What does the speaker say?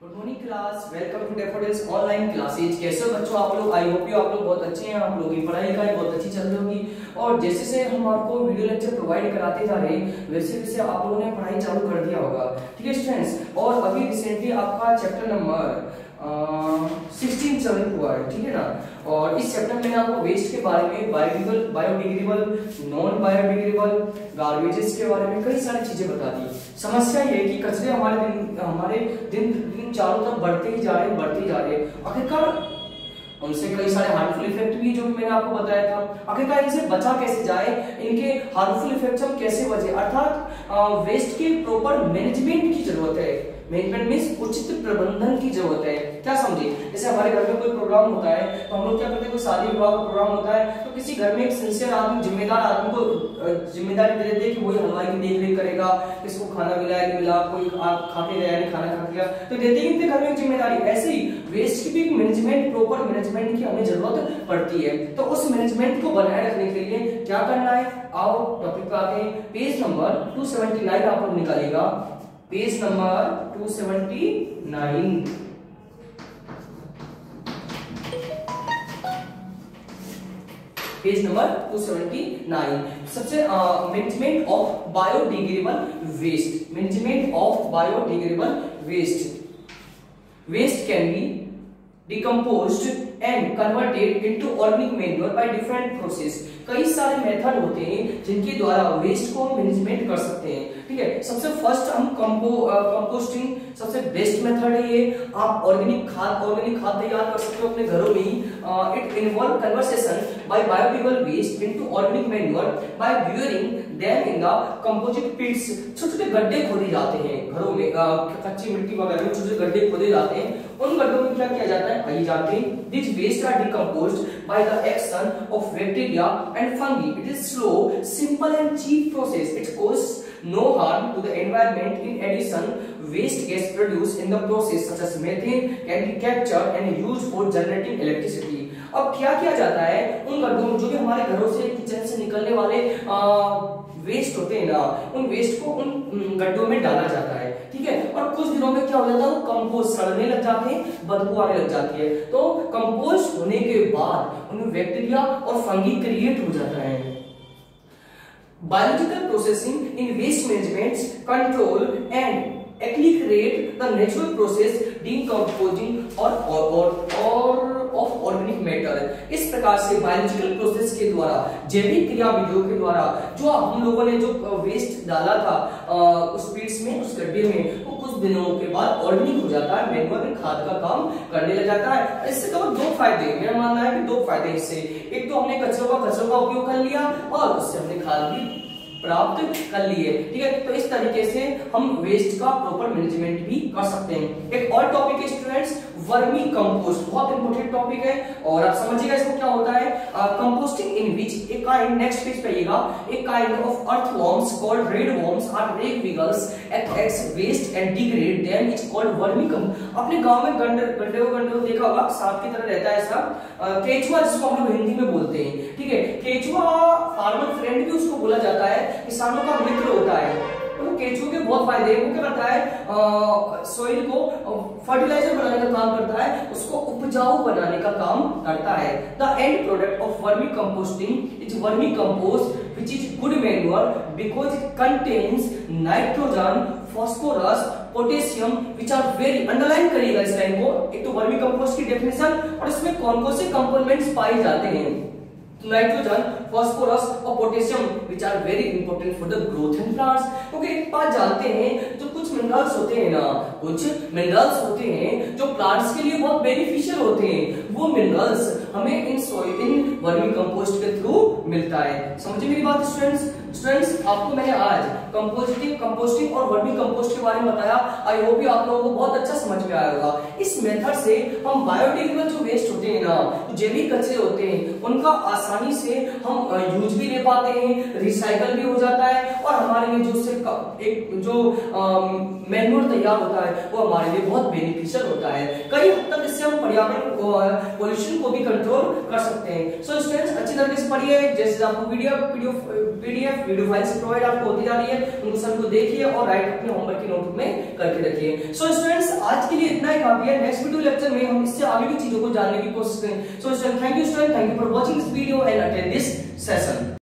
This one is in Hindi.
Good morning class, welcome to Daffodils online classes. कैसे हो बच्चों आप लोग? आई होप यू आप लोग बहुत अच्छे हैं। आप लोगों की पढ़ाई लिखाई बहुत अच्छी चल रही होगी और जैसे से हम आपको वीडियो लेक्चर प्रोवाइड कराते जा रहे हैं वैसे वैसे आप लोगों ने पढ़ाई चालू कर दिया होगा। ठीक है स्टूडेंट्स, और अभी रिसेंटली आपका चैप्टर नंबर 16 चल हुआ है, ठीक है ना। और इस चैप्टर में मैंने आपको वेस्ट के बारे में, बायोडिग्रेडेबल, नॉन बायोडिग्रेडेबल, गार्बेजेस के बारे में कई सारी चीजें बता दी। समस्या ये है कि कचरे हमारे दिन चारों तरफ बढ़ते ही जा रहे हैं। आखिरकार उनसे कई सारे हार्मफुल इफेक्ट भी जो मैंने आपको बताया था। आखिरकार इनसे बचा कैसे जाए, इनके हार्मफुल इफेक्ट हम कैसे बचे, अर्थात वेस्ट के प्रॉपर मैनेजमेंट की जरूरत है। मैनेजमेंट मींस उचित प्रबंधन की जरूरत है। क्या समझे? जैसे हमारे घर में कोई प्रोग्राम होता है तो हम लोग क्या करते हैं, कोई शादी विवाह का प्रोग्राम होता है तो किसी घर में एक सिंसियर आदमी, जिम्मेदार आदमी को जिम्मेदारी दे देते हैं कि वही हलवाई की देख रेख करेगा, किसको खाना मिलाया कि मिला, कोई खा के गया नहीं खाना खा गया, तो देते ही इनके घर में एक जिम्मेदारी। ऐसे ही वेस्ट की भी एक मैनेजमेंट, प्रॉपर मैनेजमेंट की हमें जरूरत पड़ती है। तो उस मैनेजमेंट को बनाए रखने के लिए क्या करना है, आओ टॉपिक पे आते हैं। पेज नंबर 279 आप लोग निकालेगा, पेज नंबर 279। पेज नंबर 279 सबसे management of biodegradable waste. Management of biodegradable waste can be decomposed and converted into organic manure by different process. कई सारे मेथड होते हैं जिनके द्वारा वेस्ट को हम मैनेजमेंट कर सकते हैं। ठीक है, सबसे फर्स्ट हम कंपोस्टिंग सबसे बेस्ट मेथड है ये। आप ऑर्गेनिक खाद तैयार कर सकते हो अपने घरों में ही। It involve conversation by biodegradable waste into organic manure by burying them in the composite pits. छोटे-छोटे गड्ढे खोदे जाते हैं घरों में, कच्ची मिट्टी वगैरह में छोटे गड्ढे खोदे जाते हैं। उन गड्ढों में क्या किया जाता है, आइए जानते हैं। These waste are decomposed by the action of bacteria and fungi. It is slow, simple and cheap process. It causes no harm to the environment. In addition, waste gas produced in the process such as methane can be captured and used for generating electricity. अब क्या किया जाता है, उन गड्ढों में जो भी हमारे घरों से, किचन से निकलने वाले वेस्ट होते हैं ना, उन वेस्ट को उन गड्ढों में डाला जाता है। ठीक है, और कुछ दिनों में क्या हो जाता है, वो कंपोस्ट सड़ने लग जाते हैं, बदबू आने लग जाती है। तो कंपोस्ट होने के बाद उनमें बैक्टीरिया और फंगी क्रिएट हो जाता है। Biological processing in waste management control and accelerate the natural process decomposing और ऑफ ऑर्गेनिक मैटर। इस प्रकार से बायोलॉजिकल प्रोसेस के द्वारा, जैविक क्रियाविधियों के द्वारा जो हम लोगों ने जो वेस्ट डाला था उस पिट्स में, उस गड्ढे में, वो कुछ दिनों के बाद ऑर्गेनिक हो जाता है, मैन्योर खाद का काम करने लग जाता है। इससे केवल दो फायदे, मेरा मानना है कि दो फायदे इससे। एक तो हमने कचरों का उपयोग कर लिया और उससे हमने खाद भी प्राप्त कर लिए। ठीक है, तो इस तरीके से हम वेस्ट का प्रॉपर मैनेजमेंट भी कर सकते हैं। एक और टॉपिक है स्टूडेंट्स, वर्मी कंपोस्ट। बहुत इंपॉर्टेंट टॉपिक है और आप समझिएगा इसको क्या होता है। Composting in which a kind, next page पे आइएगा, a kind of earthworms called red worms or red wigglers eats waste and degrade them is called vermicompost. अपने गांव में गंडे देखा होगा, सांप की तरह रहता है ऐसा, केचुआ जिसको हम लोग हिंदी में बोलते हैं। ठीक है, केचुआ फार्मर फ्रेंड भी उसको बोला जाता है, किसानों का मित्र होता है। तो केचुए के बहुत फायदे हैं। वो क्या करता है, सॉइल को फर्टिलाइजर बनाने का काम करता है, उसको उपजाऊ बनाने का काम करता है। The end product of vermicomposting is vermicompost which is good manure because it contains nitrogen, phosphorus, potassium which are very, underline करिएगा इस लाइन को। एक तो वर्मी कंपोस्ट की डेफिनेशन और इसमें कौन कौन से कंपोनेंट्स पाए जाते हैं, नाइट्रोजन, फास्फोरस और potassium which are very important for the growth in plants. क्योंकि एक बात जानते हैं, जो कुछ मिनरल्स होते हैं ना, कुछ मिनरल्स होते हैं जो प्लांट्स के लिए बहुत बेनिफिशियल होते हैं, वो मिनरल्स हमें इन वर्मी कंपोस्ट के थ्रू मिलता है। समझिए मेरी बात स्टूडेंट्स, आपको मैंने आज कंपोस्टिंग और वर्मी कंपोस्ट के बारे में बताया। आई होप कि आप लोगों को बहुत अच्छा समझ में आया होगा। इस मेथड से हम बायोडिग्रेडेबल जो वेस्ट होते हैं ना, जैविक कचरे होते हैं, उनका आसानी से हम यूज भी ले पाते हैं, रिसाइकल भी हो जाता है और हमारे लिए जो मैन्योर तैयार होता है वो हमारे लिए बहुत बेनिफिशियल होता है। कई हद तक इससे हम पर्यावरण पोल्यूशन को भी कंट्रोल कर सकते हैं। सो स्टूडेंट्स, अच्छी तरीके से पढ़िए। जैसे आपको पीडीएफ वीडियो फाइल्स प्रोवाइड आपको होती जा रही है, उनको सभी को देखिए और राइट अपने होमवर्क की नोटबुक में करके रखिए। सो स्टूडेंट्स, आज के लिए इतना ही आती है। नेक्स्ट वीडियो लेक्चर में हम इससे आगे की चीजों को जानने की कोशिश करें। So thank you student, thank you for watching this video and attend this session.